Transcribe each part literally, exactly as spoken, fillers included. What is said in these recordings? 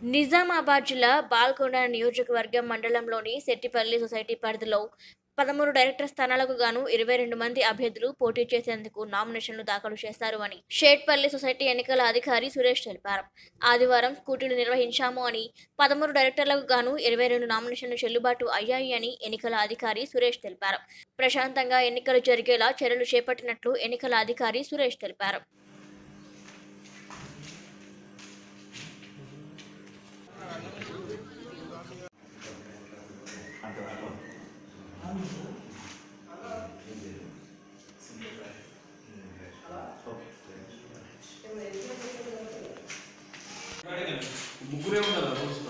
నిజామాబాద్ జిల్లా బాల్కొండ నియోజకవర్గం మండలంలోని సెట్టిపల్లి సొసైటీ పరిధిలో పదమూడు డైరెక్టర్ స్థానాలకు గాను ఇరవై రెండు మంది అభ్యర్థులు పోటీ చేసేందుకు నామినేషన్లు దాఖలు చేశారు అని షేట్పల్లి సొసైటీ ఎన్నికల అధికారి సురేష్ తెలిపారు. ఆదివారం స్కూటీలు నిర్వహించాము అని, పదమూడు డైరెక్టర్లకు గాను ఇరవై రెండు నామినేషన్లు చెల్లుబాటు అయ్యాయి అని ఎన్నికల అధికారి సురేష్ తెలిపారు. ప్రశాంతంగా ఎన్నికలు జరిగేలా చర్యలు చేపట్టినట్లు ఎన్నికల అధికారి సురేష్ తెలిపారు. ముగ్గురే ఉండాలి రోజు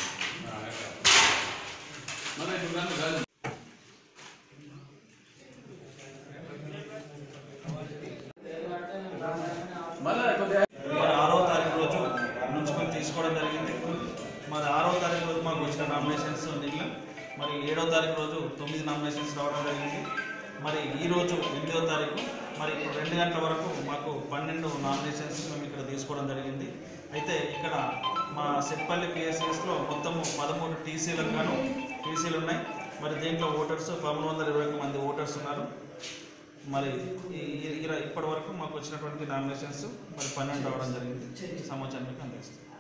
ఆరో తారీఖు రోజు నుంచి మేము తీసుకోవడం జరిగింది. మరి ఆరో తారీఖు రోజు మాకు వచ్చిన నామినేషన్స్ నిన్న మరి ఏడో తారీఖు రోజు తొమ్మిది నామినేషన్స్ రావడం జరిగింది. మరి ఈరోజు ఎనిమిదో తారీఖు మరి రెండు గంటల వరకు మాకు పన్నెండు నామినేషన్స్ మేము ఇక్కడ తీసుకోవడం జరిగింది. అయితే ఇక్కడ మా సెట్పల్లి పిఎస్ఎస్లో మొత్తము పదమూడు టీసీలకు గాను టీసీలు ఉన్నాయి. మరి దీంట్లో ఓటర్స్ పదమూడు వందల ఇరవై ఒక మంది ఓటర్స్ ఉన్నారు. మరి ఇప్పటి వరకు మాకు వచ్చినటువంటి నామినేషన్స్ మరి పన్నెండు రావడం జరిగింది. సమాచారం మీకు అందిస్తాం.